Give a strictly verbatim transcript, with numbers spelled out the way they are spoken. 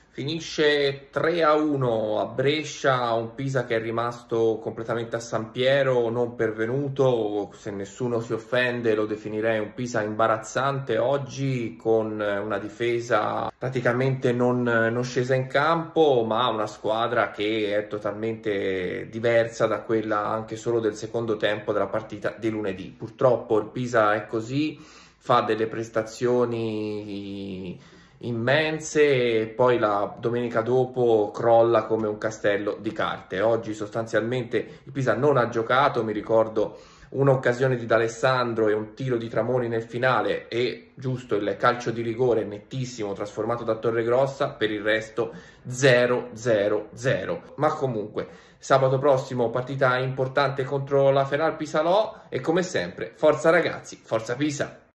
Finisce tre a uno a Brescia, un Pisa che è rimasto completamente a San Piero, non pervenuto. Se nessuno si offende lo definirei un Pisa imbarazzante oggi, con una difesa praticamente non, non scesa in campo, ma una squadra che è totalmente diversa da quella anche solo del secondo tempo della partita di lunedì. Purtroppo il Pisa è così, fa delle prestazioni immense e poi la domenica dopo crolla come un castello di carte. Oggi sostanzialmente il Pisa non ha giocato, mi ricordo un'occasione di D'Alessandro e un tiro di Tramoni nel finale e giusto il calcio di rigore nettissimo trasformato da Torregrossa. Per il resto zero zero zero. Ma comunque sabato prossimo partita importante contro la Feral Pisalò e come sempre forza ragazzi, forza Pisa!